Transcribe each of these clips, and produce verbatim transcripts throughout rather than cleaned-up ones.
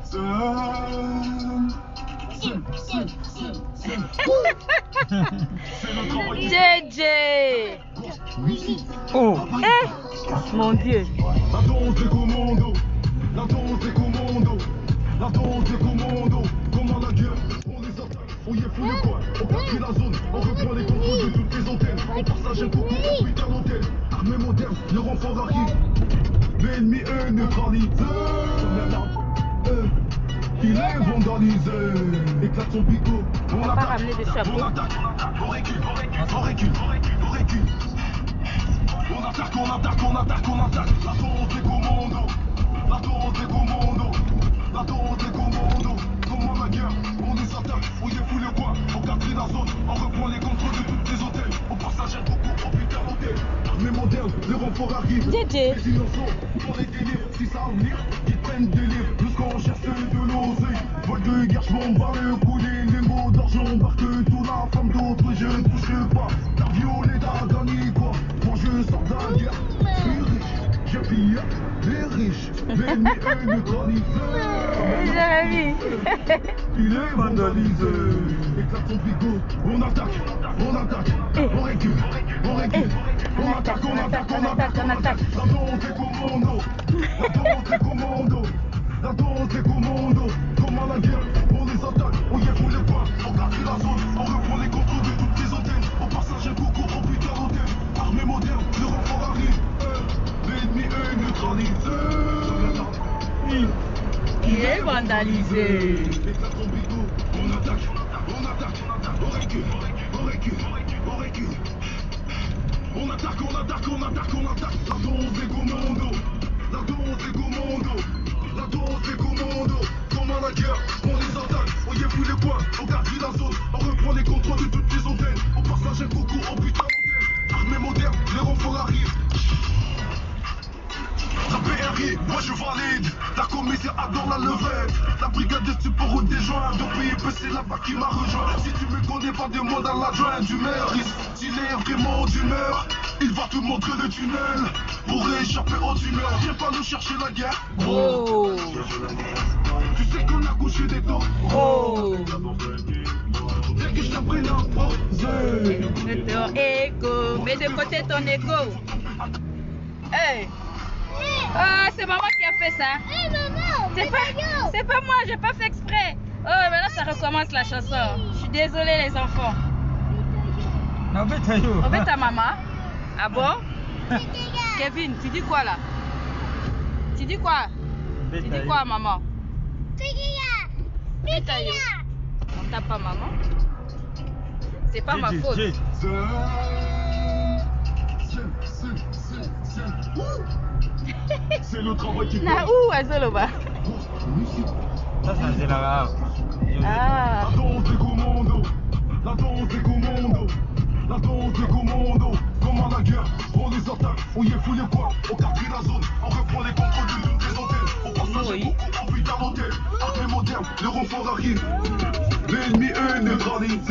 J J. Oh, eh, mon Dieu. La danse des commandos, la danse des commandos, la danse des commandos. Comment la guerre, on les attaque, on y est fou le coin, on patrouille la zone, on reprend les contrôles de toutes les antennes. On partage un coucou, on putain d'antenne. Armée moderne, le renfort arrive. L'ennemi est neutralisé. Il est vandalisé. Éclate son picot. On va pas ramener de chapeau. On attaque, on recule, on recule, on recule, on recule. On attaque, on attaque, on attaque, on attaque. La danse des commandos, la danse des commandos, la danse des commandos. Comment la guerre, on les attaque, on y est fou le coin, on quadrille la zone, on reprend les contrôles de toutes les hôtels. On partage un concours, on putain d'hôtel. Armée moderne, le renfort arrive. J J. Les innocents, dans les délires, si ça venir, ils prennent des livres. Jusqu'on cherche de l'oseille. Vol de guerre, j'm'embarque le couler. Les mots d'argent embarque tout la femme d'autres, je ne touche pas. T'as violé, t'as gagné quoi? Moi je sors de la guerre, je suis riche, je pille les riches. L'ennemi est neutralisé. Jérémy. Il est vandalisé. Éclate son picot. On attaque, on attaque, on recule, on recule. On attaque, on attaque, on attaque, on attaque. La danse des commandos, la danse des commandos, la danse des commandos. Comment la guerre, on les attaque, on y est pour les points. On quadrille la zone, on reprend les contrôles de toutes les antennes. On partage un concours, on putain d'antenne. Armée moderne, le renfort arrive. L'ennemi est neutralisé. Il est vandalisé. Éclate son picot. On attaque, on attaque, on recule, on recule, on recule. On attaque, on attaque, on attaque, on attaque. La danse des commandos, la danse des commandos, la danse des commandos. Comment la guerre, on les attaque, on y est fou les points, on quadrille la zone, on reprend les contrôles de toutes les antennes. On partage un concours, on putain d'antenne. Armée moderne, les renforts arrivent. La P R I, moi je valide. La commissaire adore la levette. La brigade de support ou des joints. Donc P I P c'est là-bas qui m'a rejoint. Si tu me connais pas, demande à l'adjoint du maire. S'il est vraiment d'humeur, il va te montrer le tunnel pour échapper au tunnel. Viens pas nous chercher la guerre. Oh. Tu sais qu'on a couché des temps. Oh. Viens que je t'apprenne à poser. Ton égo. Mets de côté ton égo. Hey. Oh, c'est maman qui a fait ça. Hey, maman, C'est pas, c'est pas moi, j'ai pas fait exprès. Oh, maintenant ça recommence la chanson. Je suis désolée les enfants. On fait ta maman. Ah bon? Kevin, tu dis quoi là? Tu dis quoi? Tu dis quoi maman? Bétaillot. On tape pas maman. C'est pas ma faute. C'est le travail qui Na où Azoloba? Ça, c'est la Ah. La danse des commandos, la danse des commandos, la danse des commandos. Comment la guerre, on les attaque, on y est fou les coins, on quadrille la zone, on reprend les contrôles de toutes les antennes. On passe Oui. un concours, on putain d'antenne. Armée moderne, le renfort arrive. L'ennemi est neutralisé.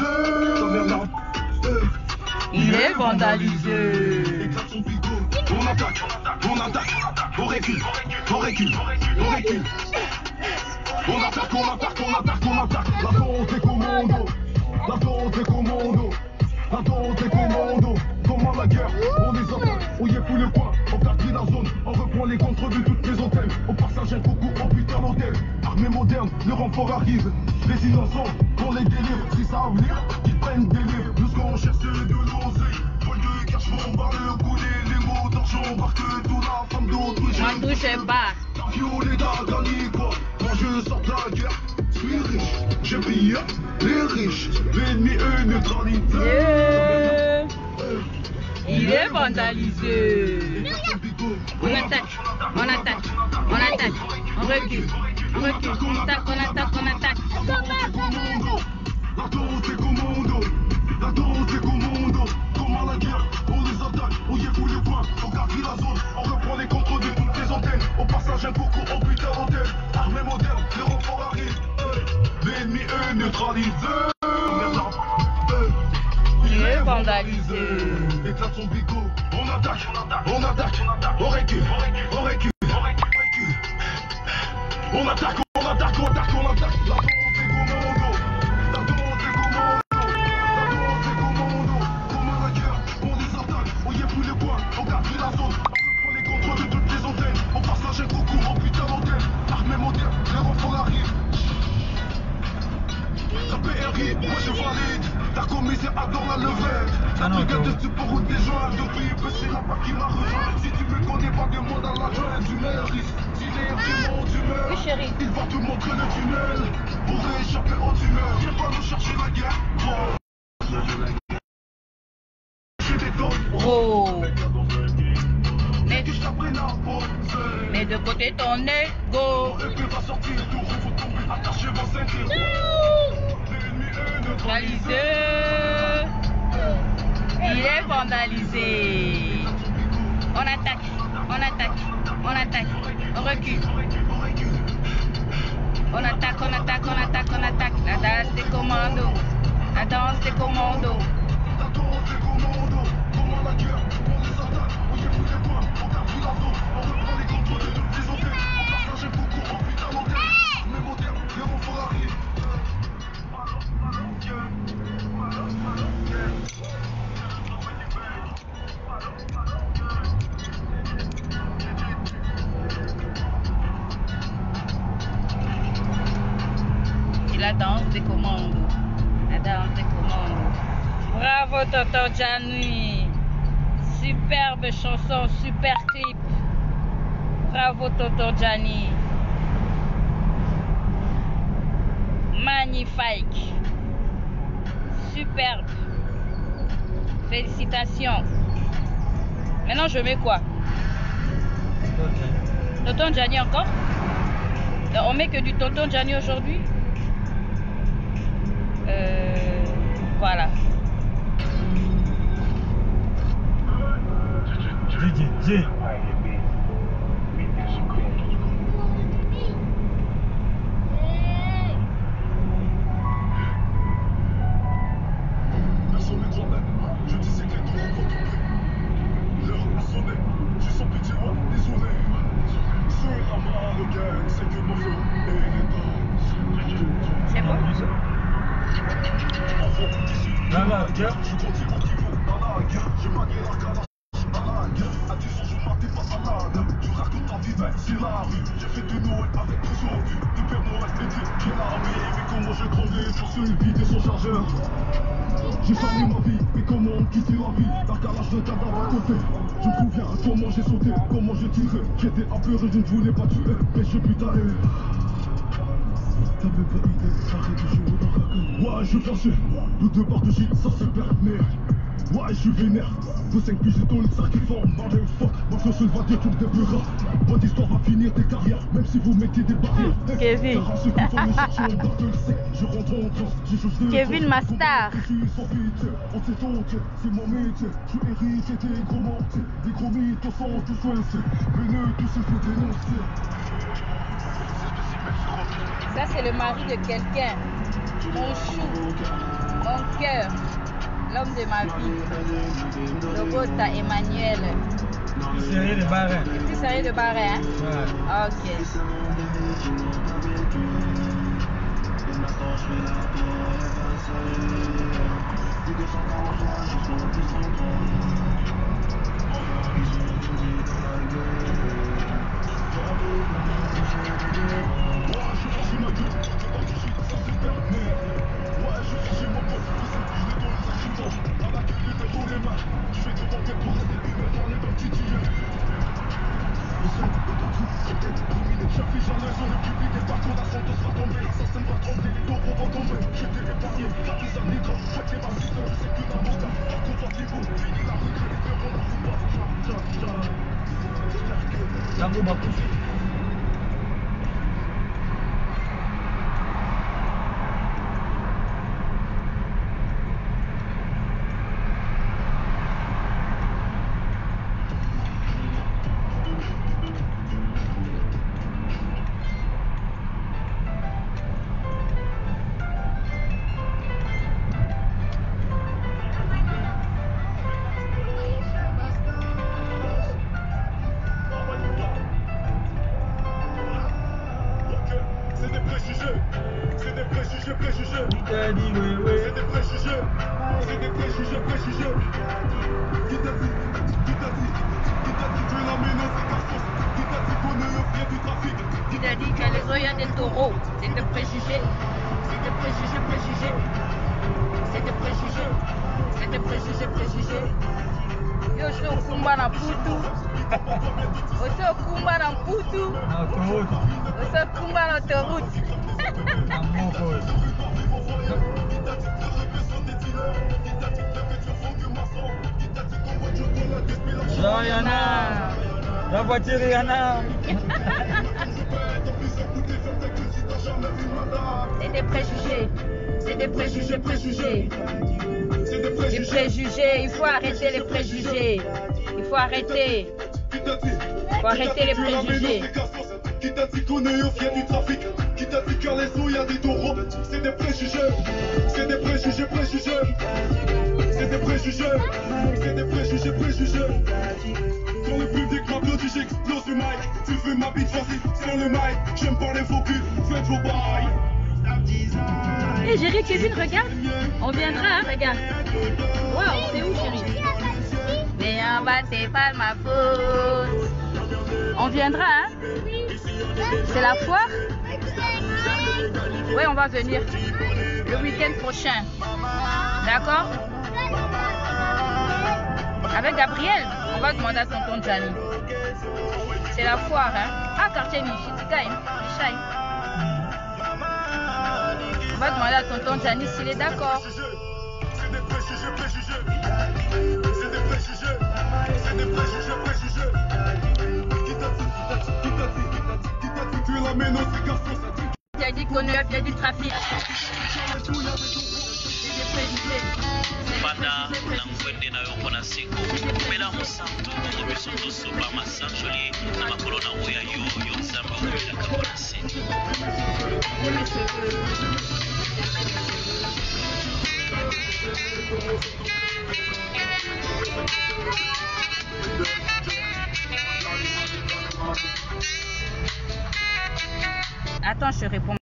Il est vandalisé. Éclate son picot. On attaque, on attaque, on recule, on recule, on recule. On attaque, on attaque, on attaque, on attaque. La danse des commandos, la danse des commandos, la danse des commandos. Comment la guerre, on les attaque, on y est pour le coin, on quadrille la zone, on reprend les contrôles de toutes les antennes. On partage un concours, on putain d'hôtel. Armée moderne, le renfort arrive. Les innocents, on les délivre. Si ça va venir, ils prennent des livres. Nous ce qu'on cherche c'est de l'oseille. Vol de cash, m'embarque le couler. Les mots d'argent embarque tout la femme d'autres. Moi touche pas. T'as violé, t'as gagné quoi? Moi je sors de la guerre, je suis riche, je pille les riches. L'ennemi est neutralisé. Yeah. Il est vandalisé. On attaque, on attaque, on attaque, on recule, on recule, on attaque, on attaque, on attaque. La danse des commandos, la danse des commandos. Comment la guerre, on les attaque, on y est pour les points, on quadrille la zone, on reprend les contrôles de toutes les antennes. On partage un concours, on putain d'antenne. Armée moderne, le renfort arrive. L'ennemi est neutralisé. Il est vandalisé. Éclate son picot. On attaque, on attaque, on recule, on recule, on recule. On attaque, on attaque, attaque, on attaque, on attaque. La danse des commandos. La danse des commandos. La danse des commandos. Comme un hacker, on les attaque. On y est plus les points, on garde la zone. On reprend les contrôles de toutes les antennes. On passe la chaîne beaucoup en putain d'antenne. Armée moderne, les renforts arrivent. La P R I, moi je valide. Ta commissaire adore la levette. La brigade de support route des joints. Depuis peu c'est la part qui m'a rejoint. Si tu me connais pas, demande à la jointe. Tu meurs, si les vraiment tu meurs. Oui chérie. Il va te montrer le tunnel. Pour échapper au tunnel. Viens pas nous chercher la guerre. J'ai des tonnes. Oh. Mais, mais de côté ton ego. Et puis va sortir tout faut tomber. Attachez vos ceintures. Vandalisé. Il est vandalisé. On attaque, on attaque, on attaque, on recule. On attaque, on attaque, on attaque, on attaque. La danse des commandos. La danse des commandos. La danse des commandos. Comment la guerre, on les attaque. On y est plus les points, on garde la zone. On reprend les contrôles de toutes les antennes. On passe la chaîne beaucoup en putain d'antenne. Mais moderne, les renforts arrivent. C'est la danse des commandos. La danse des commandos. Bravo Tonton Gianni. Superbe chanson, super clip. Bravo Tonton Gianni. Magnifique. Superbe. Félicitations. Maintenant je mets quoi? Tonton Gianni encore? On met que du Tonton Gianni aujourd'hui? Euh, voilà. J J J. Personne n'est trop bête, je dis c'est que les tours vont tomber. L'heure a sonné, j'ai son petit roi, désolé. Sur la main, le gang, c'est que mon feu et les danses. C'est bon? Là, là, guerre. Je continue mon niveau, à la guerre, j'ai magué la calache, à la guerre. À dix ans, je matais pas salade. Tu racontes ta vie, ben, c'est la rue. J'ai fait de Noël avec aujourd'hui. Du Père Noël, et Dieu qui est l'armée. Mais comment j'ai grandi sur ce vide et son chargeur. J'ai changé ma vie, mais comment quitter la vie? La calage de cadavre à côté. Je me souviens comment j'ai sauté, comment j'ai tiré. J'étais apeuré, je ne voulais pas tuer, mais je putain. T'avais pas idée, arrête de jouer dans la gueule. Ouais, je fâché, de deux barres de shit, ça se permet. Ouais, je suis vénère, de cinq piges dans le sac qui forme, marre fuck. Moi je va dire tout des pleurs. Votre histoire va finir tes carrières, même si vous mettez des barrières. Kevin. Car à ceux qui font me chercher, on barre de le sec. Je rentre en transe, j'ai chose de Kevin Mastar. Je suis sans pitié, on sait tout, c'est mon métier. Je suis hérité des gros mortiers, des gros mythes, au sang, tout soincé. Venez, tous se fait dénoncer. Ça c'est le mari de quelqu'un. Mon chou, mon cœur, l'homme de ma vie. Lobota Emmanuel. Plus sérieux de Bahreïn. Plus sérieux de Bahreïn, hein? Ouais. Ok. Kamu bagus. a dit oui, oui. C'est des préjugés, c'est des préjugés, préjugés. Qui t'a dit, qui t'a dit, qui t'a dit tu es la menace, c'est Carlos. Qui t'a dit qu'on est au pied du trafic. Qui t'a dit que les eaux, il y a des taureaux. C'est des préjugés, c'est des préjugés, préjugés. C'est des préjugés, c'est des préjugés, préjugés. Yo, je suis au Kumba dans Poutou. Je suis au Kumba dans Poutou. Autoroute. Je suis au Kumba dans l'autoroute. À mon cause. Genre, il y en a. La voiture, il y en a. C'est des préjugés. C'est des préjugés, préjugés. Les préjugés, il faut arrêter les préjugés. Il faut arrêter. Il faut arrêter les préjugés. Qui t'a dit qu'on est au fier du trafic? Qui t'a dit qu'à les eaux, il y a des taureaux? C'est des préjugés. C'est des préjugés, préjugés. C'est des préjugés. C'est des préjugés, préjugés. Quand le public m'applaudit, j'explose le mic. Tu veux ma bite, vas-y, sur le mic. J'aime pas les faux culs, faites vos bails. Hé hey, chérie, Kevin, regarde. On viendra, hein, regarde. Waouh, c'est où, chérie? Mais en bas, c'est pas ma faute. On viendra, hein? C'est la foire? Oui, on va venir le week-end prochain. D'accord? Avec Gabriel, on va demander à tonton Gianni. C'est la foire, hein? Ah, quartier Nichitika, Nichai. On va demander à tonton Gianni s'il est d'accord. C'est des préjugés, préjugés. C'est des préjugés. C'est des préjugés, préjugés. Qui t'a dit, qui t'a dit, qui t'a dit, qui t'a dit, tu es la menace, c'est Carlos. Il a dit qu'on est au pied du trafic. C'est des préjugés. Pada na ngwende na yoko na siku kumela musantu kongo bisoto sopa masanjoli na makolo na oya yo yo nzambe okumela kabona seni Attends, je réponds.